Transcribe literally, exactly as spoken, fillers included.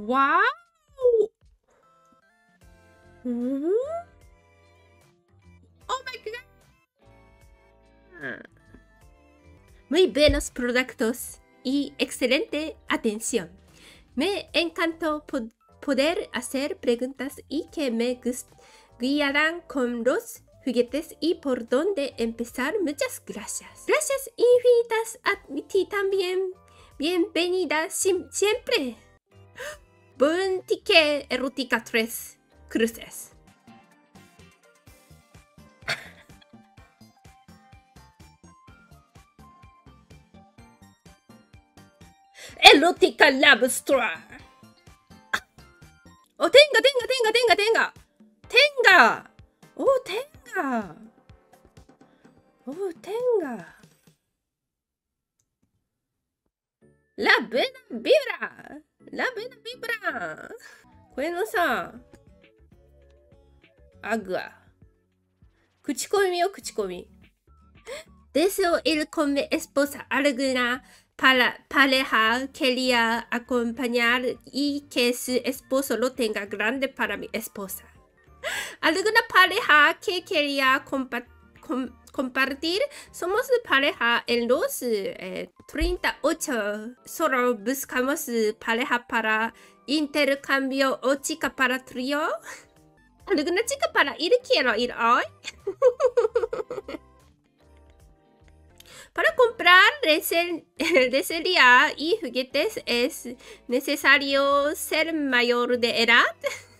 ¡Wow! ¿Mm? ¡Oh my God! Muy buenos productos y excelente atención. Me encantó po poder hacer preguntas y que me guiarán con los juguetes y por dónde empezar. Muchas gracias. Gracias infinitas a ti también. Bienvenida siempre. Buen ticket erótica tres cruces. Erótica Love Store. Oh, tenga, tenga, tenga, tenga, tenga. Tenga. Oh, tenga. Oh, tenga. La buena vibra. La buena vibra. これのさ、アグア。口コミよ、口コミ。Deseo ir con mi esposa alguna para, pareja quería acompañar y que su esposo lo tenga grande para mi esposa. Alguna pareja que quería compa com compartir. Somos pareja en los eh, treinta y ocho. Solo buscamos pareja para intercambio o chica para trío. ¿Alguna chica para ir? Quiero ir hoy. Para comprar lencería y juguetes es necesario ser mayor de edad.